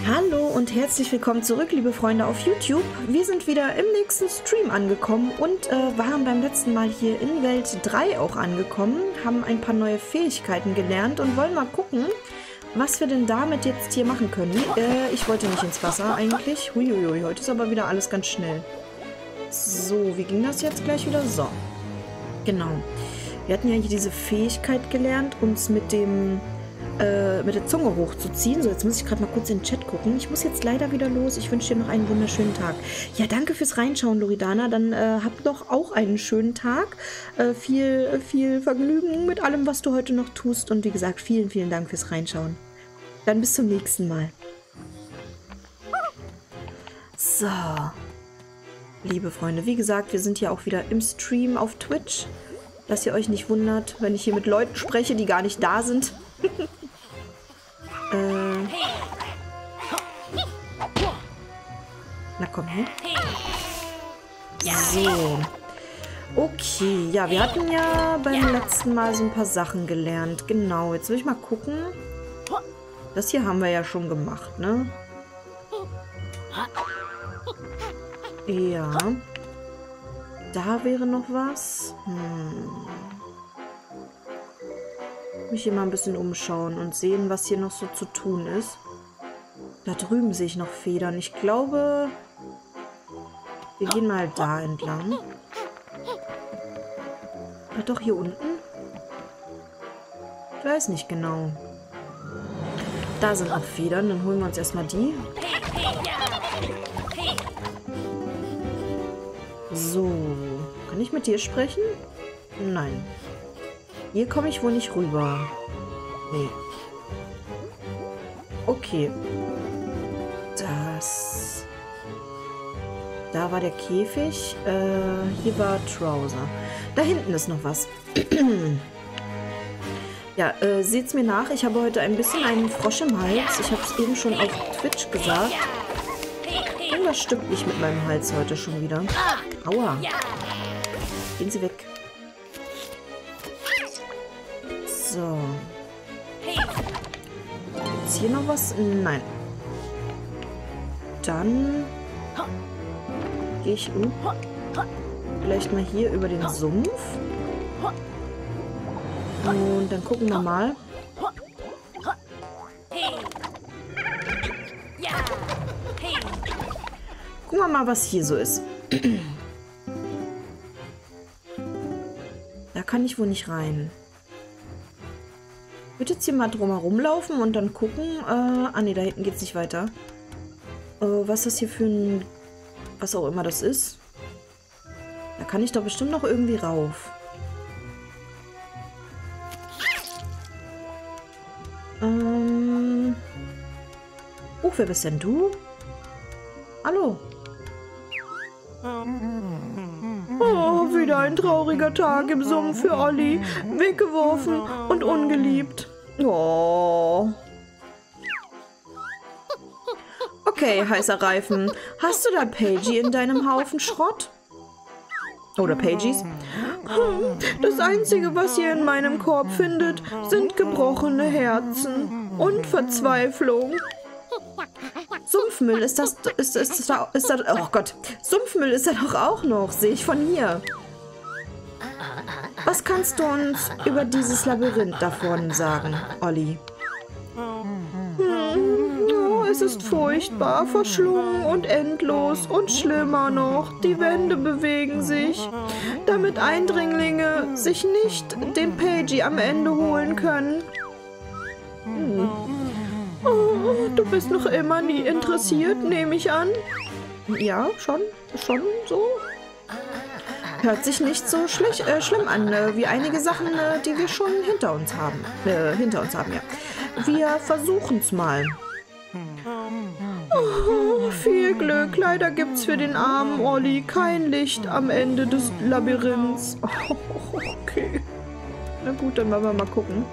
Hallo und herzlich willkommen zurück, liebe Freunde auf YouTube. Wir sind wieder im nächsten Stream angekommen und waren beim letzten Mal hier in Welt 3 auch angekommen, haben ein paar neue Fähigkeiten gelernt und wollen mal gucken, was wir denn damit jetzt hier machen können. Ich wollte nicht ins Wasser eigentlich. Huiuiui, heute ist aber wieder alles ganz schnell. So, wie ging das jetzt gleich wieder? So, genau. Wir hatten ja hier diese Fähigkeit gelernt, uns mit der Zunge hochzuziehen. So, jetzt muss ich gerade mal kurz in den Chat gucken. Ich muss jetzt leider wieder los. Ich wünsche dir noch einen wunderschönen Tag. Ja, danke fürs Reinschauen, Loredana. Dann habt doch auch einen schönen Tag. Viel Vergnügen mit allem, was du heute noch tust. Und wie gesagt, vielen, vielen Dank fürs Reinschauen. Dann bis zum nächsten Mal. So. Liebe Freunde, wie gesagt, wir sind hier auch wieder im Stream auf Twitch. Dass ihr euch nicht wundert, wenn ich hier mit Leuten spreche, die gar nicht da sind. Na komm her. So. Okay, ja, wir hatten ja beim letzten Mal so ein paar Sachen gelernt. Genau, jetzt will ich mal gucken. Das hier haben wir ja schon gemacht, ne? Ja. Da wäre noch was. Mich hier mal ein bisschen umschauen und sehen, was hier noch so zu tun ist. Da drüben sehe ich noch Federn. Ich glaube, wir gehen mal da entlang. Ach doch, hier unten? Ich weiß nicht genau. Da sind noch Federn. Dann holen wir uns erstmal die. So. Kann ich mit dir sprechen? Nein. Hier komme ich wohl nicht rüber. Nee. Okay. Da war der Käfig. Hier war Trouser. Da hinten ist noch was. Ja, seht's mir nach. Ich habe heute ein bisschen einen Frosch im Hals. Ich habe es eben schon auf Twitch gesagt. Irgendwas stimmt nicht mit meinem Hals heute schon wieder. Aua. Gehen Sie weg. So. Ist hier noch was? Nein. Dann gehe ich vielleicht mal hier über den Sumpf. Und dann gucken wir mal. Gucken wir mal, was hier so ist. Da kann ich wohl nicht rein. Ich würde jetzt hier mal drumherum laufen und dann gucken. Ne, da hinten geht es nicht weiter. Was das hier für ein... Was auch immer das ist. Da kann ich doch bestimmt noch irgendwie rauf. Wer bist denn du? Hallo. Oh, wieder ein trauriger Tag im Sumpf für Olli. Weggeworfen und ungeliebt. Oh. Okay, heißer Reifen. Hast du da Pagie in deinem Haufen Schrott? Oder Pagies? Das Einzige, was ihr in meinem Korb findet, sind gebrochene Herzen und Verzweiflung. Sumpfmüll ist das, oh Gott, Sumpfmüll ist da doch auch noch, sehe ich von hier. Was kannst du uns über dieses Labyrinth davon sagen, Olli? Oh, es ist furchtbar, verschlungen und endlos und schlimmer noch, die Wände bewegen sich, damit Eindringlinge sich nicht den Pagie am Ende holen können. Oh, du bist noch immer nie interessiert, nehme ich an. Ja, schon so. Hört sich nicht so schlimm an, wie einige Sachen, die wir schon hinter uns haben. Ja. Wir versuchen's mal. Oh, viel Glück. Leider gibt's für den armen Olli kein Licht am Ende des Labyrinths. Oh, okay. Na gut, dann wollen wir mal gucken.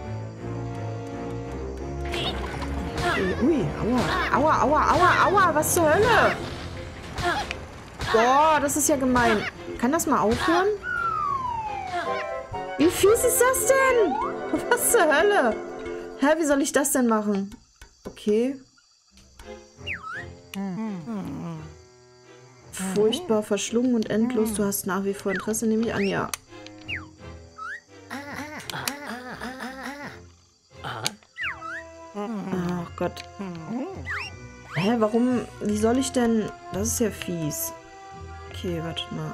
Ui, aua, was zur Hölle? Boah, das ist ja gemein. Kann das mal aufhören? Wie fies ist das denn? Was zur Hölle? Hä, wie soll ich das denn machen? Okay. Furchtbar verschlungen und endlos. Du hast nach wie vor Interesse, nehme ich an, ja. Ach Gott. Hä, warum? Wie soll ich denn... Das ist ja fies. Okay, wartet mal.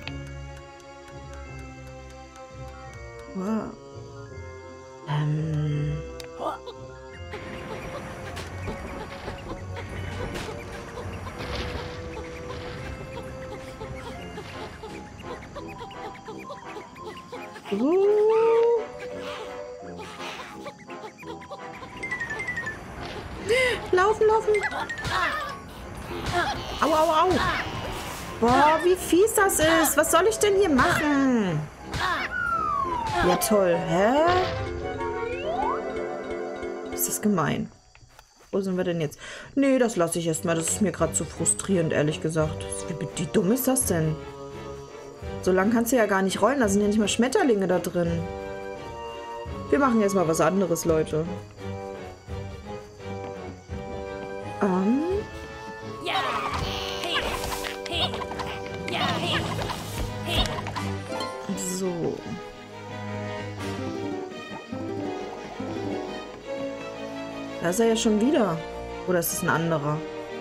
Wow. Laufen, laufen. Au, au, au. Boah, wie fies das ist. Was soll ich denn hier machen? Ja, toll. Hä? Ist das gemein. Wo sind wir denn jetzt? Nee, das lasse ich erstmal. Das ist mir gerade zu frustrierend, ehrlich gesagt. Wie dumm ist das denn? So lang kannst du ja gar nicht rollen. Da sind ja nicht mal Schmetterlinge da drin. Wir machen jetzt mal was anderes, Leute. So. Da ist er ja schon wieder. Oder ist es ein anderer?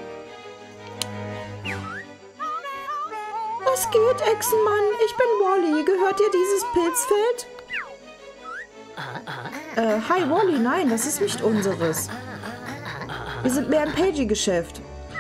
Was geht, Echsenmann? Ich bin Wally. Gehört dir dieses Pilzfeld? Hi, Wally. Nein, das ist nicht unseres. Wir sind mehr im Pagey-Geschäft.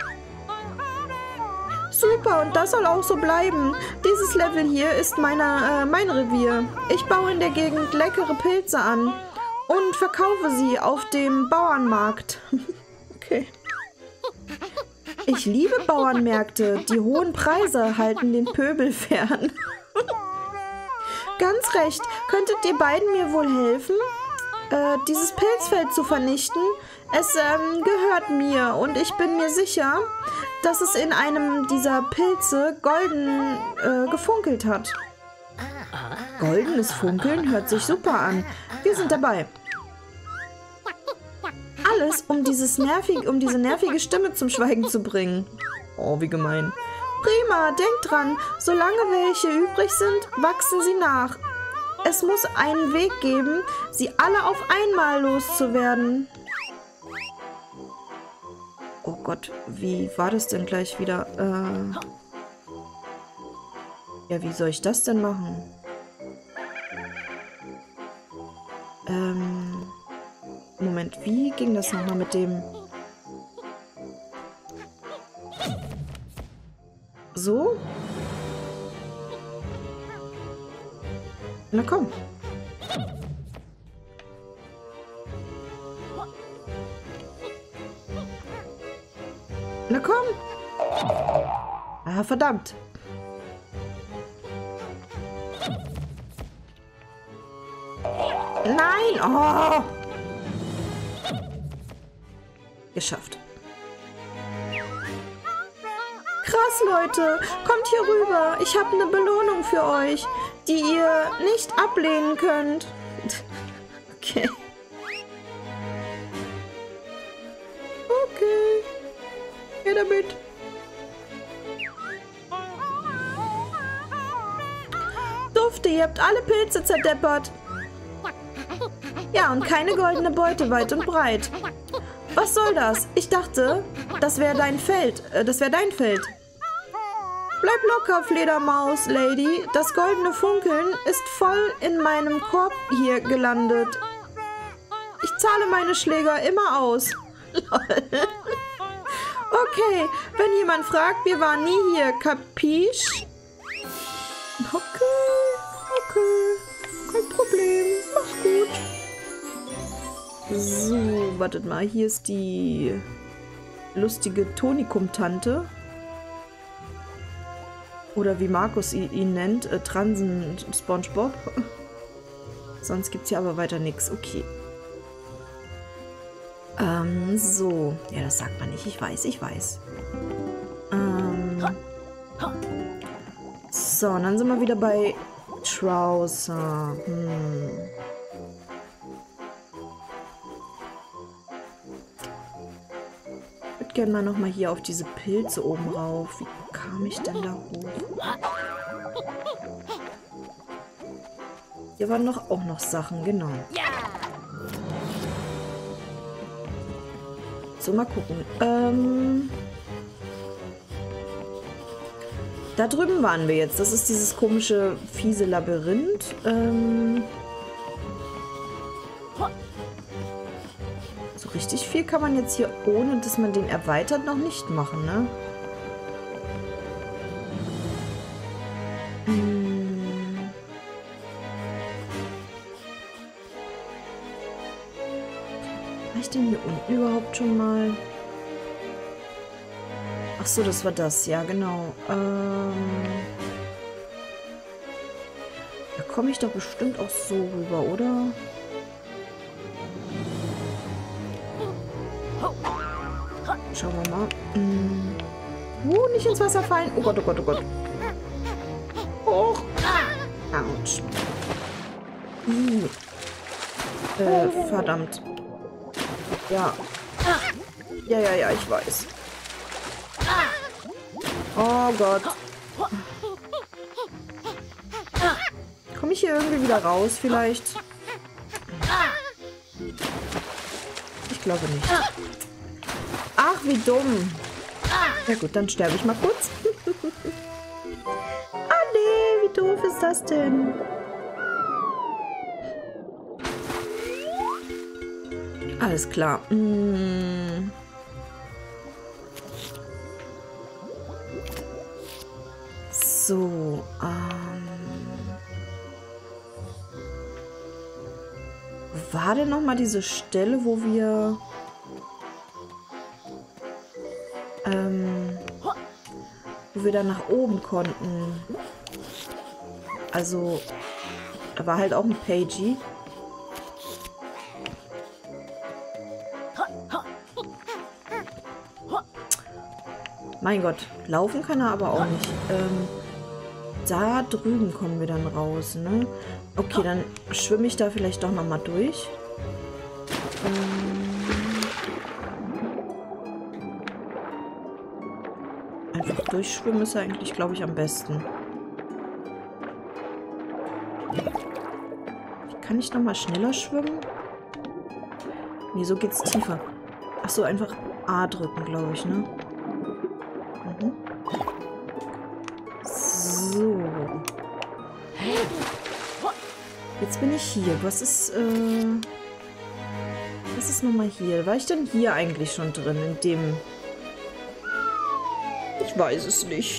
Super, und das soll auch so bleiben. Dieses Level hier ist mein Revier. Ich baue in der Gegend leckere Pilze an und verkaufe sie auf dem Bauernmarkt. Okay. Ich liebe Bauernmärkte. Die hohen Preise halten den Pöbel fern. Ganz recht. Könntet ihr beiden mir wohl helfen, dieses Pilzfeld zu vernichten? Es gehört mir und ich bin mir sicher, dass es in einem dieser Pilze golden gefunkelt hat. Goldenes Funkeln hört sich super an. Wir sind dabei. Alles, um diese nervige Stimme zum Schweigen zu bringen. Oh, wie gemein. Prima, denkt dran, solange welche übrig sind, wachsen sie nach. Es muss einen Weg geben, sie alle auf einmal loszuwerden. Oh Gott, wie war das denn gleich wieder? Ja, wie soll ich das denn machen? Moment, wie ging das nochmal mit dem... So? Na komm. Na komm. Ah, verdammt. Nein. Oh. Geschafft. Krass, Leute. Kommt hier rüber. Ich habe eine Belohnung für euch, die ihr nicht ablehnen könnt. Okay. Okay. Her damit. Dufte, ihr habt alle Pilze zerdeppert. Ja, und keine goldene Beute weit und breit. Was soll das? Ich dachte, das wäre dein Feld. Bleib locker, Fledermaus, Lady. Das goldene Funkeln ist voll in meinem Korb hier gelandet. Ich zahle meine Schläger immer aus. Okay, wenn jemand fragt, wir waren nie hier. Kapisch? Okay. Kein Problem. Mach's gut. So, wartet mal. Hier ist die lustige Tonikum-Tante. Oder wie Markus ihn nennt, Transen SpongeBob. Sonst gibt es hier aber weiter nichts. Okay. So. Ja, das sagt man nicht. Ich weiß. So, und dann sind wir wieder bei Trouser. Was gerne mal nochmal hier auf diese Pilze oben rauf. Wie kam ich denn da hoch? Hier waren auch noch Sachen, genau. So, mal gucken. Da drüben waren wir jetzt. Das ist dieses komische, fiese Labyrinth. So richtig viel kann man jetzt hier, ohne dass man den erweitert, noch nicht machen, ne? War ich denn hier unten überhaupt schon mal? Ach so, das war das. Ja, genau. Da komme ich doch bestimmt auch so rüber, oder? Schauen wir mal. Nicht ins Wasser fallen. Oh Gott, oh Gott, oh Gott. Hoch. Autsch. Verdammt. Ja. Ja, ich weiß. Oh Gott. Komme ich hier irgendwie wieder raus, vielleicht? Ich glaube nicht. Ach, wie dumm. Ja gut, dann sterbe ich mal kurz. Ah nee, wie doof ist das denn? Alles klar. So, wo war denn nochmal diese Stelle, wo wir dann nach oben konnten? Also, da war halt auch ein Pagey. Mein Gott, laufen kann er aber auch nicht. Da drüben kommen wir dann raus, ne? Okay, dann schwimme ich da vielleicht doch nochmal durch. Einfach durchschwimmen ist eigentlich, glaube ich, am besten. Kann ich nochmal schneller schwimmen? Nee, so geht's tiefer. Ach so, einfach A drücken, glaube ich, ne? So. Jetzt bin ich hier. Was ist nochmal hier? War ich denn hier eigentlich schon drin? In dem... Ich weiß es nicht.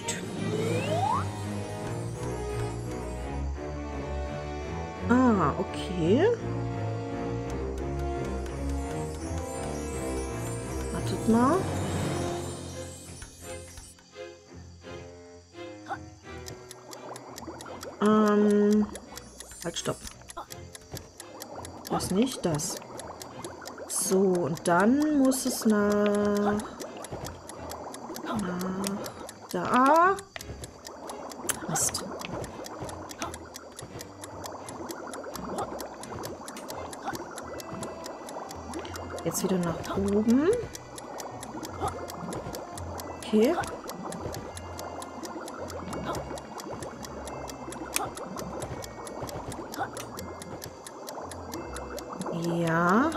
Ah, okay. Wartet mal. Halt, stopp. Das nicht, das. So, und dann muss es nach da. Mist. Jetzt wieder nach oben. Okay. Ja.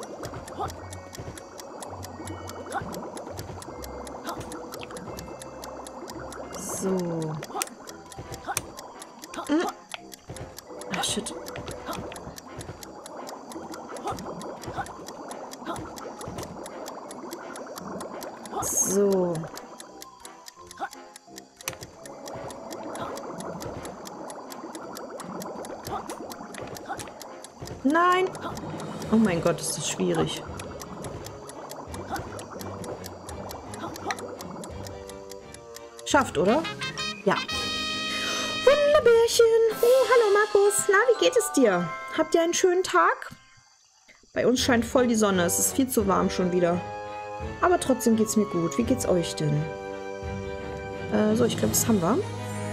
So. Ach, shit. So. Nein. Oh mein Gott, ist das schwierig. Schafft, oder? Ja. Wunderbärchen. Oh, hallo Markus. Na, wie geht es dir? Habt ihr einen schönen Tag? Bei uns scheint voll die Sonne. Es ist viel zu warm schon wieder. Aber trotzdem geht's mir gut. Wie geht's euch denn? So, ich glaube, das haben wir.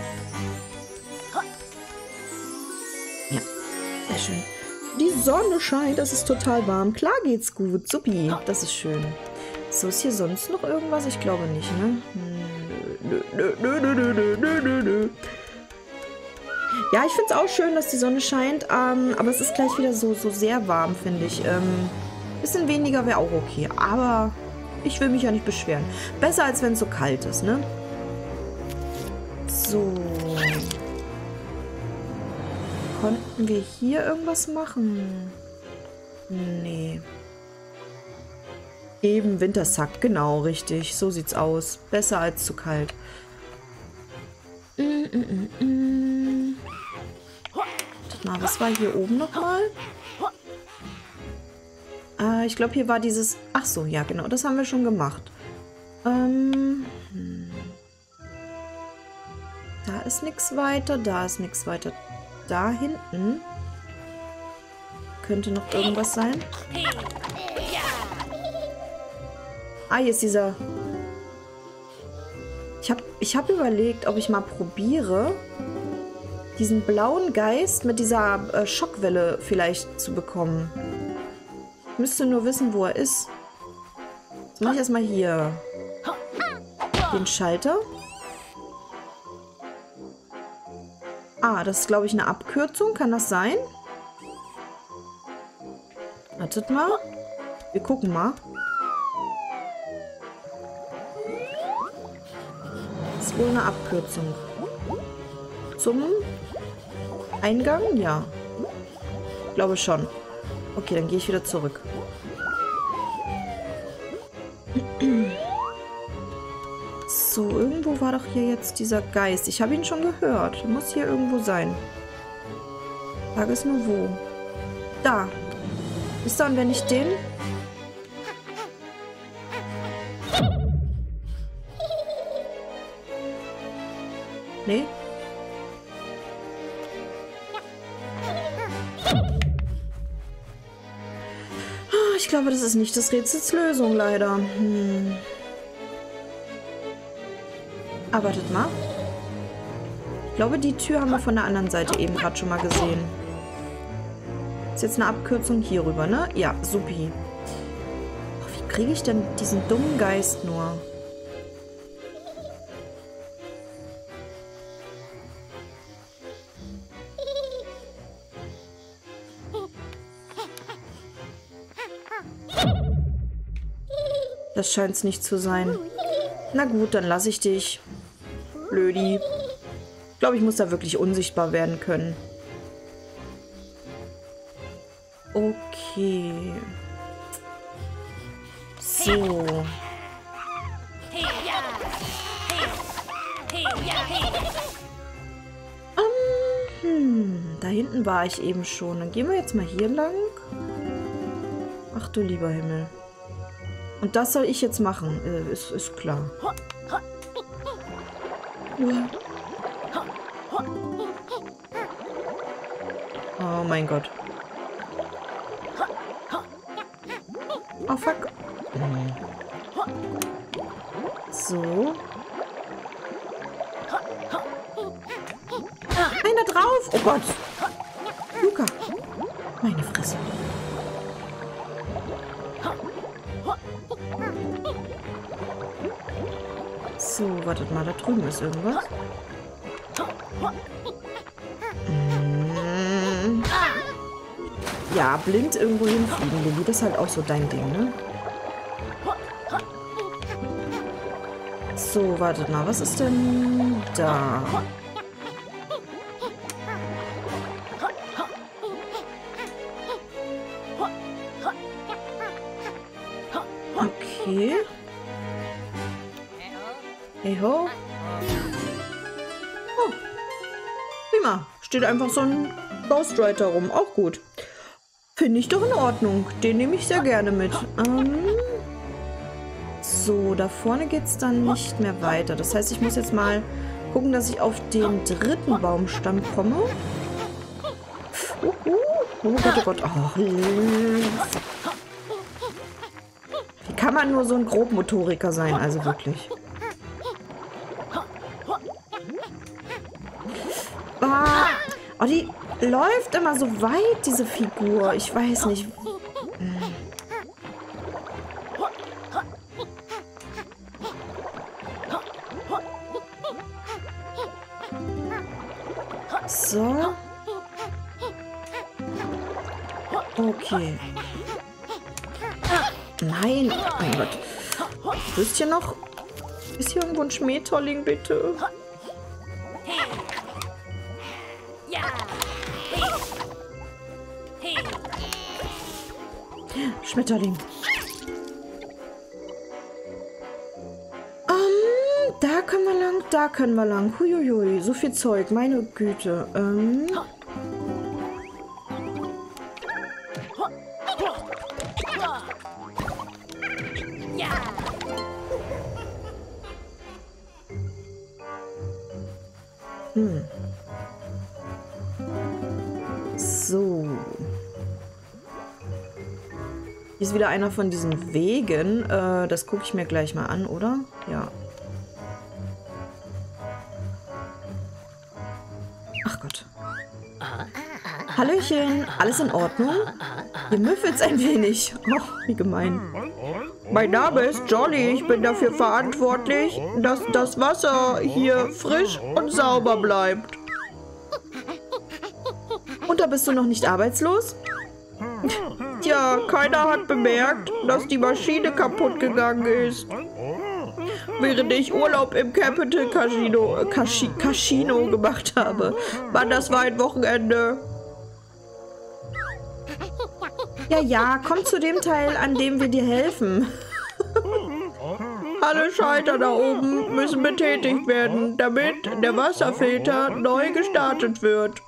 Ja, sehr schön. Die Sonne scheint, es ist total warm. Klar geht's gut. Supi, das ist schön. So, ist hier sonst noch irgendwas? Ich glaube nicht, ne? Nö. Ja, ich finde es auch schön, dass die Sonne scheint, aber es ist gleich wieder so sehr warm, finde ich. Bisschen weniger wäre auch okay, aber ich will mich ja nicht beschweren. Besser, als wenn es so kalt ist, ne? So. Konnten wir hier irgendwas machen? Nee. Eben Wintersack, genau, richtig. So sieht's aus. Besser als zu kalt. Mal, was war hier oben nochmal? Ich glaube, hier war dieses... Ach so, ja, genau. Das haben wir schon gemacht. Da ist nichts weiter. Da ist nichts weiter. Da hinten könnte noch irgendwas sein. Ah, hier ist dieser... Ich hab überlegt, ob ich mal probiere, diesen blauen Geist mit dieser Schockwelle vielleicht zu bekommen. Ich müsste nur wissen, wo er ist. Jetzt mache ich erstmal hier den Schalter. Ah, das ist, glaube ich, eine Abkürzung. Kann das sein? Wartet mal. Wir gucken mal. Das ist wohl eine Abkürzung. Zum Eingang? Ja. Ich glaube schon. Okay, dann gehe ich wieder zurück. So, irgendwo war doch hier jetzt dieser Geist. Ich habe ihn schon gehört. Muss hier irgendwo sein. Frage ist nur wo. Da. Ist da, und wenn ich den... Nee? Ich glaube, das ist nicht des Rätsels Lösung, leider. Aber wartet mal. Ich glaube, die Tür haben wir von der anderen Seite eben gerade schon mal gesehen. Ist jetzt eine Abkürzung hier rüber, ne? Ja, supi. Ach, wie kriege ich denn diesen dummen Geist nur? Das scheint es nicht zu sein. Na gut, dann lasse ich dich. Blödi. Ich glaube, ich muss da wirklich unsichtbar werden können. Okay. So. Da hinten war ich eben schon. Dann gehen wir jetzt mal hier lang. Ach du lieber Himmel. Und das soll ich jetzt machen. Ist klar. Oh mein Gott. Oh fuck. So. Einer drauf. Oh Gott. Luca. Meine Fresse. So, wartet mal, da drüben ist irgendwas. Ja, blind irgendwo hinfliegen, Lilly. Das ist halt auch so dein Ding, ne? So, wartet mal, was ist denn da? Okay. Hey ho. Oh. Prima. Steht einfach so ein Ghostwriter rum. Auch gut. Finde ich doch in Ordnung. Den nehme ich sehr gerne mit. So, da vorne geht es dann nicht mehr weiter. Das heißt, ich muss jetzt mal gucken, dass ich auf den dritten Baumstamm komme. Oh Gott, oh Gott. Oh. Wie kann man nur so ein Grobmotoriker sein? Also wirklich. Oh, die läuft immer so weit, diese Figur. Ich weiß nicht. Okay. Nein, oh mein Gott. Ist hier noch... Ist hier irgendwo ein Schmetterling, bitte? Schmetterling. Da können wir lang, da können wir lang. Huiuiui, so viel Zeug, meine Güte. So. Hier ist wieder einer von diesen Wegen. Das gucke ich mir gleich mal an, oder? Ja. Ach Gott. Hallöchen, alles in Ordnung? Ihr müffelt's ein wenig. Oh, wie gemein. Mein Name ist Jolly. Ich bin dafür verantwortlich, dass das Wasser hier frisch und sauber bleibt. Und da bist du noch nicht arbeitslos? Tja, keiner hat bemerkt, dass die Maschine kaputt gegangen ist. Während ich Urlaub im Capital Casino gemacht habe. Mann, das war ein Wochenende. Ja, komm zu dem Teil, an dem wir dir helfen. Alle Schalter da oben müssen betätigt werden, damit der Wasserfilter neu gestartet wird.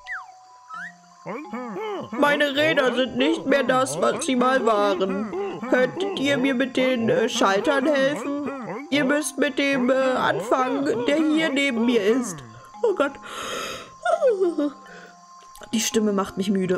Meine Räder sind nicht mehr das, was sie mal waren. Könntet ihr mir mit den Schaltern helfen? Ihr müsst mit dem anfangen, der hier neben mir ist. Oh Gott. Die Stimme macht mich müde.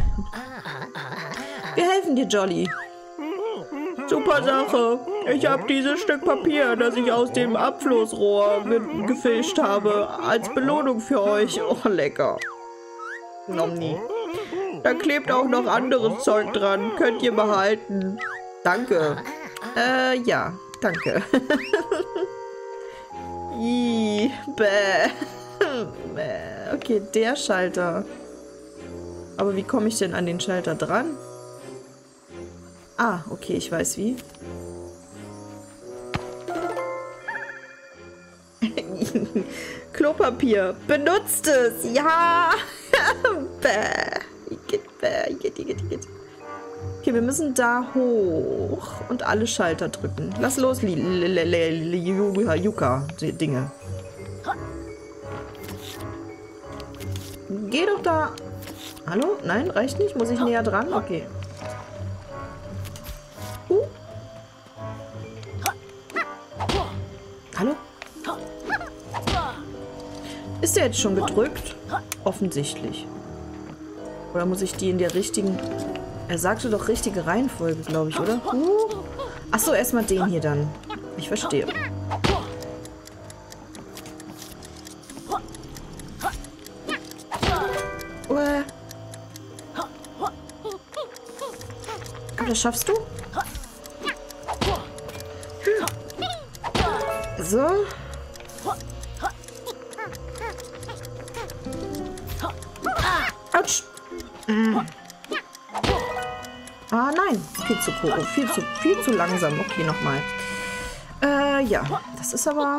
Wir helfen dir, Jolly. Super Sache. Ich habe dieses Stück Papier, das ich aus dem Abflussrohr gefischt habe, als Belohnung für euch. Oh, lecker. Nomni. Da klebt auch noch anderes Zeug dran. Könnt ihr behalten. Danke. Ja, danke. Ih, bäh. Okay, der Schalter. Aber wie komme ich denn an den Schalter dran? Ah, okay, ich weiß wie. Klopapier. Benutzt es. Ja. Bäh. Okay, wir müssen da hoch und alle Schalter drücken. Lass los, Yuka, Dinge. Geh doch da. Hallo? Nein, reicht nicht? Muss ich näher dran? Okay. Hallo? Ist der jetzt schon gedrückt? Offensichtlich. Oder muss ich die in der richtigen... Er sagte doch richtige Reihenfolge, glaube ich, oder? Achso, erstmal den hier dann. Ich verstehe. Komm, das schaffst du? So. Autsch. Ah, nein. Viel zu langsam. Okay, nochmal. Ja. Das ist aber...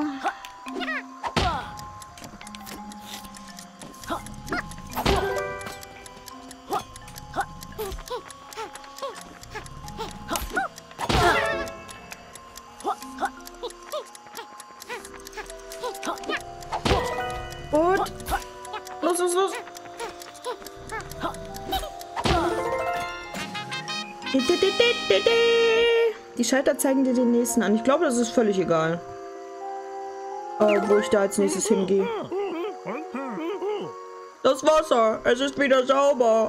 Gut. Los, los, los. Die Schalter zeigen dir den nächsten an. Ich glaube, das ist völlig egal. Wo ich da als nächstes hingehe. Das Wasser, es ist wieder sauber.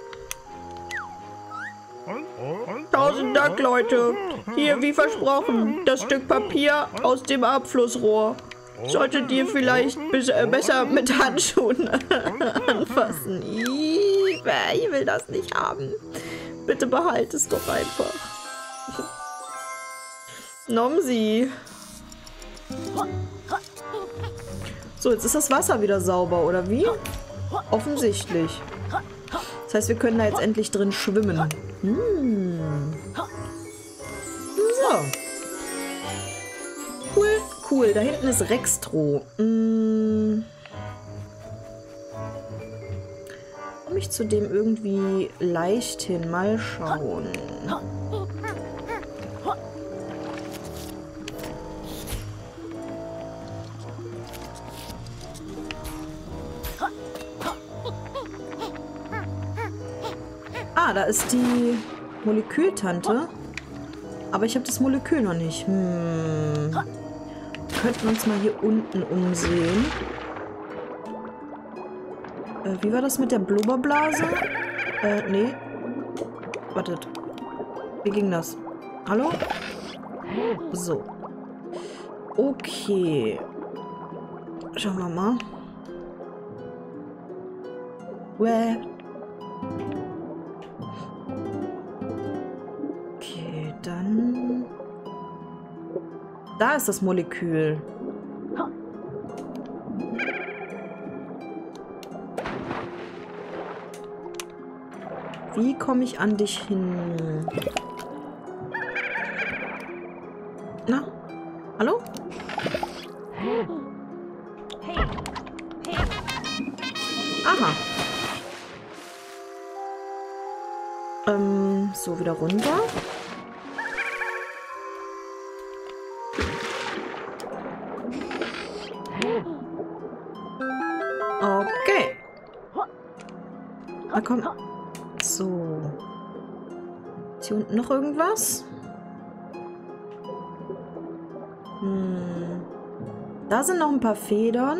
1000 Dank, Leute. Hier, wie versprochen, das Stück Papier aus dem Abflussrohr. Solltet ihr vielleicht besser mit Handschuhen anfassen. Ich will das nicht haben. Bitte behalte es doch einfach. Nomsi. So, jetzt ist das Wasser wieder sauber, oder wie? Offensichtlich. Das Das heißt, wir können da jetzt endlich drin schwimmen. So. Cool, cool. Da hinten ist Rextro. Komme ich zu dem irgendwie leicht hin? Mal schauen. Ah, da ist die Molekültante. Aber ich habe das Molekül noch nicht. Wir könnten uns mal hier unten umsehen. Wie war das mit der Blubberblase? Nee. Wartet. Wie ging das? Hallo? So. Okay. Schauen wir mal. Okay, dann... Da ist das Molekül. Wie komme ich an dich hin? Na? Hallo? Aha. So, wieder runter. Okay. Na komm. So. Ist hier unten noch irgendwas? Da sind noch ein paar Federn.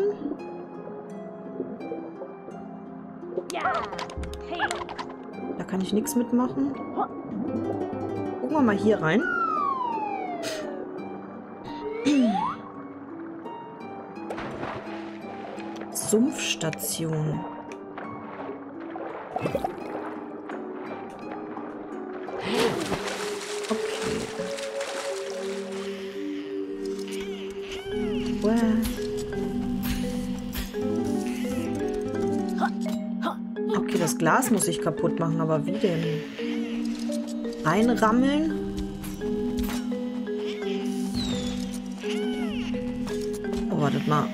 Da kann ich nichts mitmachen. Gucken wir mal hier rein. Sumpfstation. Okay. Okay, das Glas muss ich kaputt machen, aber wie denn? Reinrammeln? Oh, wartet mal.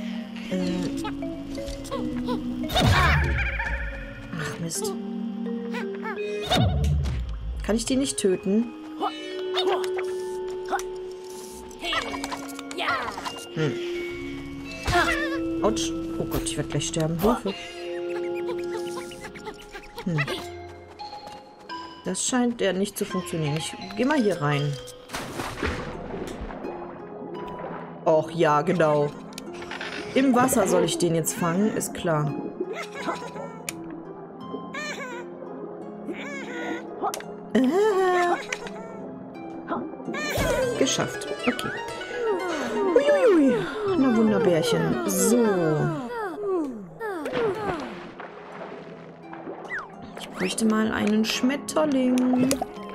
Ach, Mist. Kann ich die nicht töten? Autsch. Oh Gott, ich werde gleich sterben. Hilfe. Das scheint ja nicht zu funktionieren. Ich gehe mal hier rein. Och ja, genau. Im Wasser soll ich den jetzt fangen, ist klar. Geschafft. Okay. Uiuiui. Na Wunderbärchen. So. Ich bräuchte mal einen Schmetterling.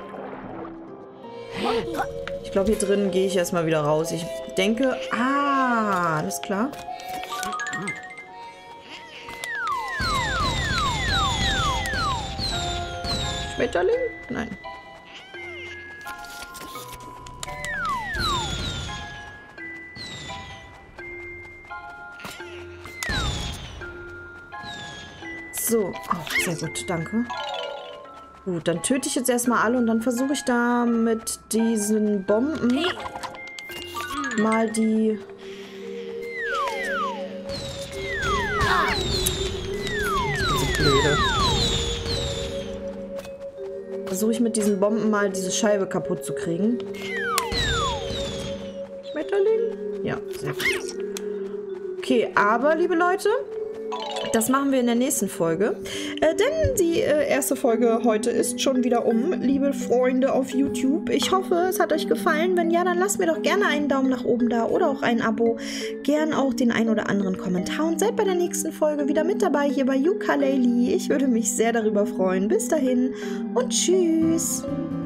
Ich glaube, hier drin gehe ich erstmal wieder raus. Ich denke... Ah, alles klar. Schmetterling? Nein. So, oh, sehr gut, danke. Gut, dann töte ich jetzt erstmal alle und dann versuche ich da mit diesen Bomben mal die... So blöde. Versuche ich mit diesen Bomben mal diese Scheibe kaputt zu kriegen. Schmetterling? Ja, sehr gut. Okay, aber, liebe Leute... Das machen wir in der nächsten Folge. Denn die erste Folge heute ist schon wieder um, liebe Freunde auf YouTube. Ich hoffe, es hat euch gefallen. Wenn ja, dann lasst mir doch gerne einen Daumen nach oben da oder auch ein Abo. Gern auch den ein oder anderen Kommentar. Und seid bei der nächsten Folge wieder mit dabei hier bei Yooka-Laylee. Ich würde mich sehr darüber freuen. Bis dahin und tschüss.